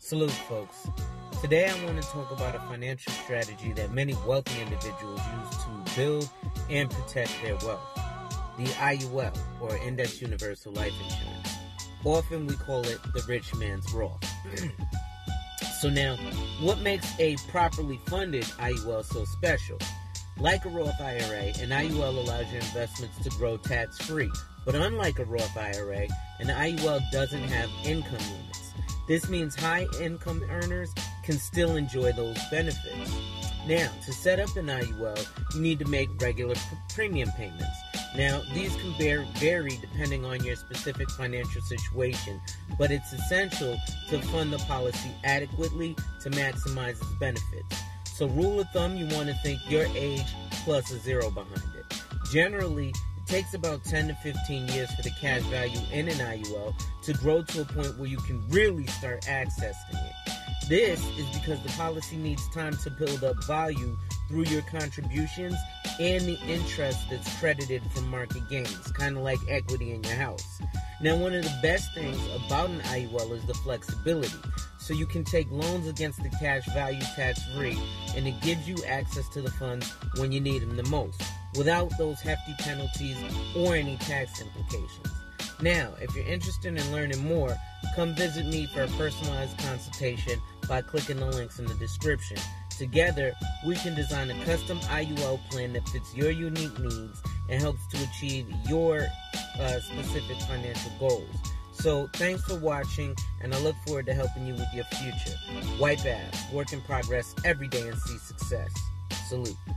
Salute, folks. Today I want to talk about a financial strategy that many wealthy individuals use to build and protect their wealth. The IUL, or Index Universal Life Insurance. Often we call it the rich man's Roth. So now, what makes a properly funded IUL so special? Like a Roth IRA, an IUL allows your investments to grow tax-free. But unlike a Roth IRA, an IUL doesn't have income limits. This means high-income earners can still enjoy those benefits. Now, to set up an IUL, you need to make regular premium payments. Now, these can vary depending on your specific financial situation, but it's essential to fund the policy adequately to maximize its benefits. So, rule of thumb, you want to think your age plus a zero behind it. Generally, it takes about 10 to 15 years for the cash value in an IUL to grow to a point where you can really start accessing it. This is because the policy needs time to build up value through your contributions and the interest that's credited from market gains, kind of like equity in your house. Now, one of the best things about an IUL is the flexibility. So you can take loans against the cash value tax-free, and it gives you access to the funds when you need them the most, without those hefty penalties or any tax implications. Now, if you're interested in learning more, come visit me for a personalized consultation by clicking the links in the description. Together, we can design a custom IUL plan that fits your unique needs and helps to achieve your specific financial goals. So, thanks for watching, and I look forward to helping you with your future. Wipe ass, work in progress every day and see success. Salute.